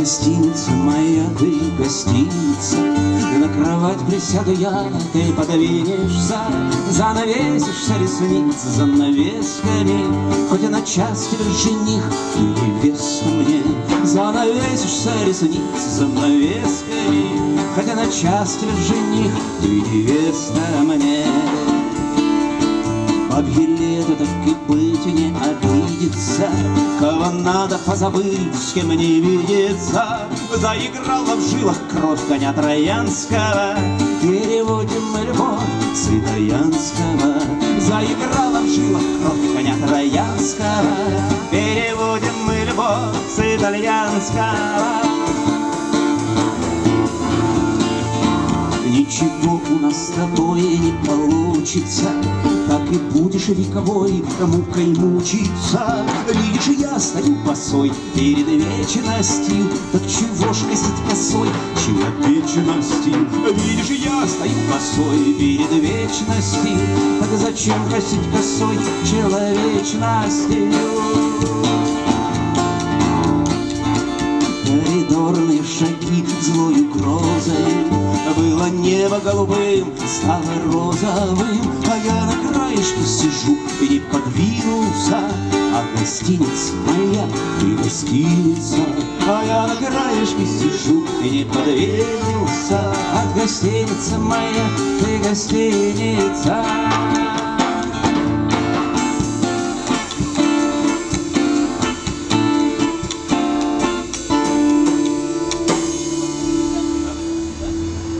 гостиница моя, ты гостиница. И на кровать присяду я, ты подвинешься, занавесишься ресниц занавесками. Хоть и на час тебе жених, ты невеста мне. Занавесишься ресниц занавесками. Хоть и на час тебе жених, ты невеста мне. Бабье лето, так и быть, не обидеться. Кого надо позабыть, с кем не видеться. Заиграла в жилах кровь коня троянского. Переводим мы любовь с итальянского. Заиграла в жилах кровь коня троянского. Переводим мы любовь с итальянского. Ничего у нас с тобой не получится, так и будешь вековой мукой мучиться. Видишь, я стою босой перед вечностью, так чего ж косить косой человечностью? Видишь, я стою босой перед вечностью, так зачем косить косой человечностью? Коридорные шаги злой угрозой. Было небо голубым, стало розовым, а я на краешке сижу и не подвинулся. А гостиница моя, ты гостиница. А я на краешке сижу и не подвинулся. А гостиница моя, ты гостиница.